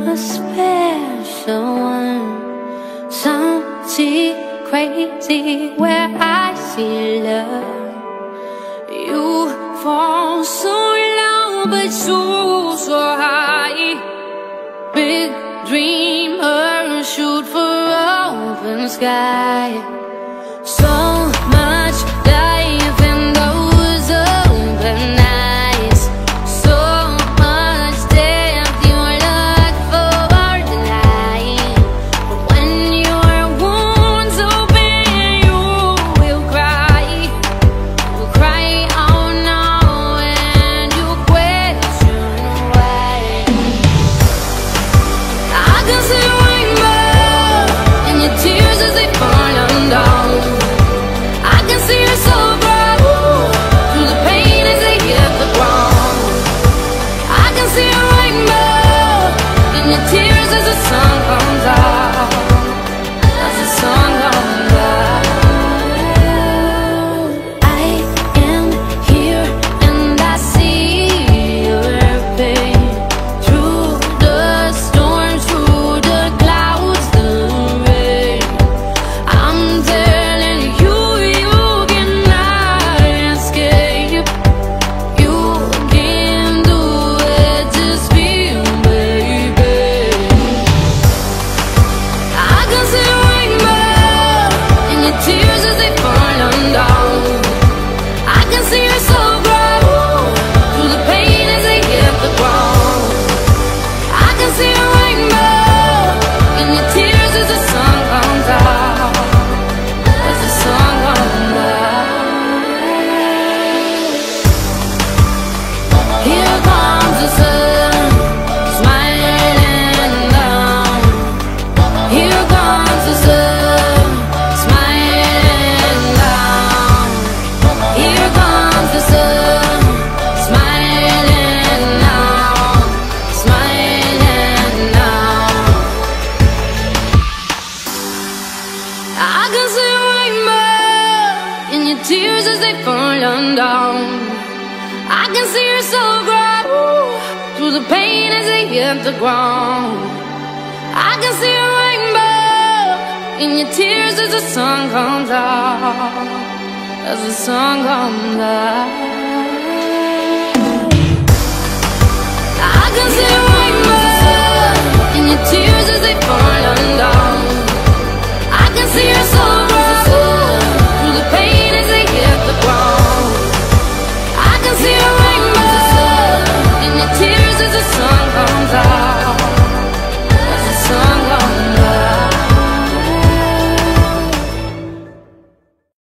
a special one, something crazy where I see love. You fall so low but so high. Big dreamer, shoot for open sky. So much life in those open eyes. So much depth, you look for the light. But when your wounds open, you will cry. You'll cry out now and you question why. I can see a rainbow in your tears as they fall down. I can see your soul grow through the pain as they hit the ground. I can see a rainbow in your tears as the sun comes out. As the sun comes out. I am here and I see your pain. Through the storms, through the clouds, the rain. I'm telling you, you cannot escape. You can do it, just feel, baby. I can see a rainbow in your tears as they fall down. I can see your soul grow through the pain as they hit the ground. I can see a rainbow in your tears as the sun comes out. As the sun comes out. Here comes the sun, smiling down. Here comes the sun, smiling down. Here comes the sun, smiling now, smiling now. I can see a rainbow in your tears as they fall down. I can see your soul grow through the pain as they hit the ground. I can see a rainbow in your tears as the sun comes out. As the sun comes out. I can see a rainbow in your tears as they fall down.